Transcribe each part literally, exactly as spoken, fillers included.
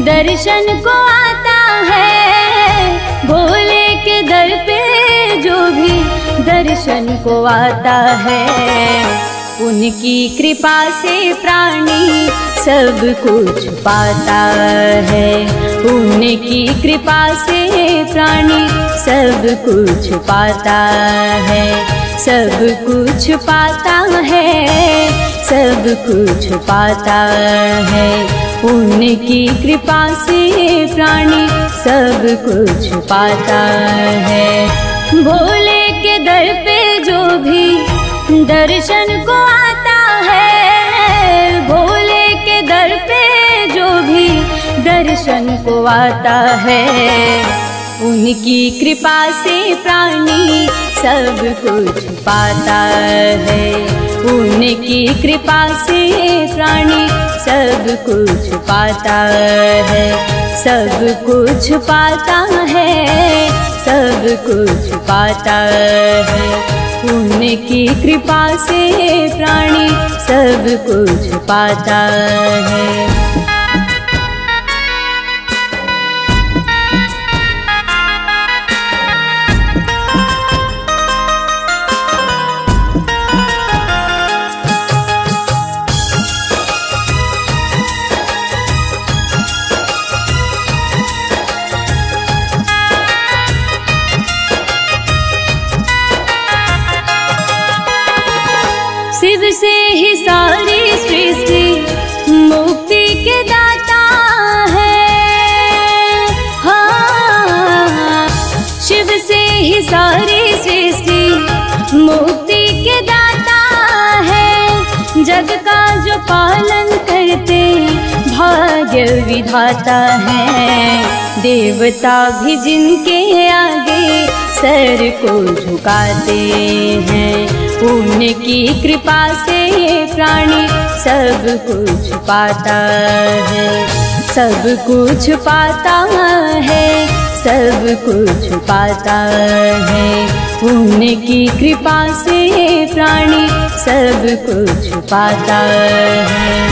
दर्शन को आता है। भोले के दर पे जो भी दर्शन को आता है, उनकी कृपा से प्राणी सब कुछ पाता है। उनकी कृपा से प्राणी सब कुछ पाता है, सब कुछ पाता है, सब कुछ पाता है। उनकी कृपा से प्राणी सब कुछ पाता है। भोले के दर पे जो भी दर्शन को आता है, भोले के दर पे जो भी दर्शन को आता है, उनकी कृपा से प्राणी सब कुछ पाता है। उनकी कृपा से प्राणी सब कुछ पाता है, सब कुछ पाता है, सब कुछ पाता है। उनकी कृपा से प्राणी सब कुछ पाता है। शिव से ही सारी सृष्टि मुक्ति के दाता है। हाँ, शिव से ही सारी सृष्टि मुक्ति के दाता है। जग का जो पालन करते भाग्य विधाता है। देवता भी जिनके आगे सर को झुकाते हैं, उनकी कृपा से प्राणी सब कुछ पाता है, सब कुछ पाता है, सब कुछ पाता है। उनकी कृपा से प्राणी सब कुछ पाता है।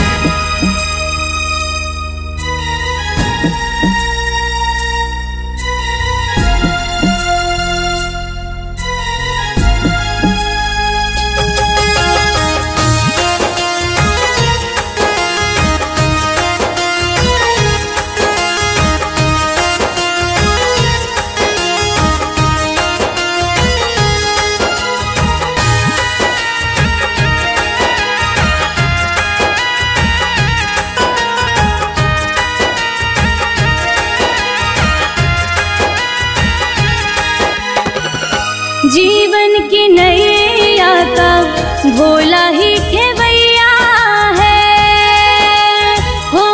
जीवन की नैया का भोला ही खेवैया है। हो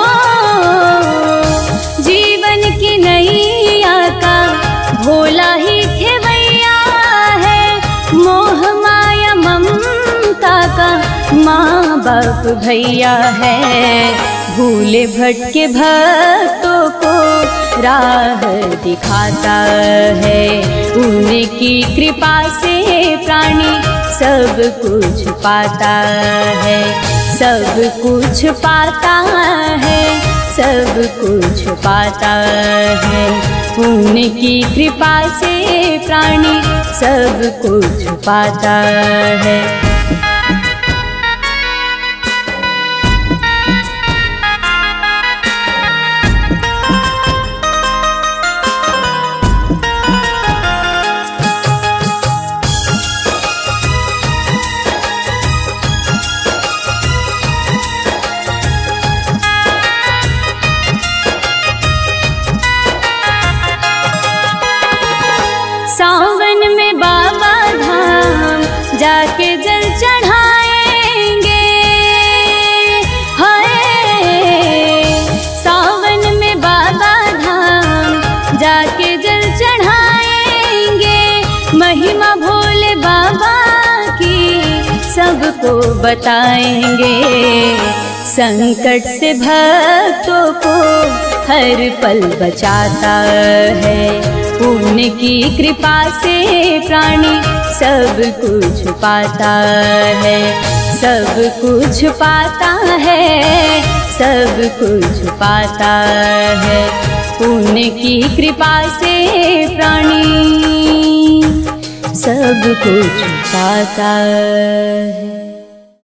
जीवन की नैया का भोला ही खेवैया है। मोह माया ममता का माँ बाप भैया है। भूले भटके भक्तों को राह दिखाता है। उनकी कृपा से प्राणी सब कुछ पाता है, सब कुछ पाता है, सब कुछ पाता है। उनकी कृपा से प्राणी सब कुछ पाता है। सावन में बाबा धाम जाके जल चढ़ाएंगे। हाय सावन में बाबा धाम जाके जल चढ़ाएंगे। महिमा भोले बाबा की सबको बताएंगे। संकट से भक्तों को हर पल बचाता है। उनकी कृपा से प्राणी सब कुछ पाता है, सब कुछ पाता है, सब कुछ पाता है, पुण्य की कृपा से प्राणी सब कुछ पाता है।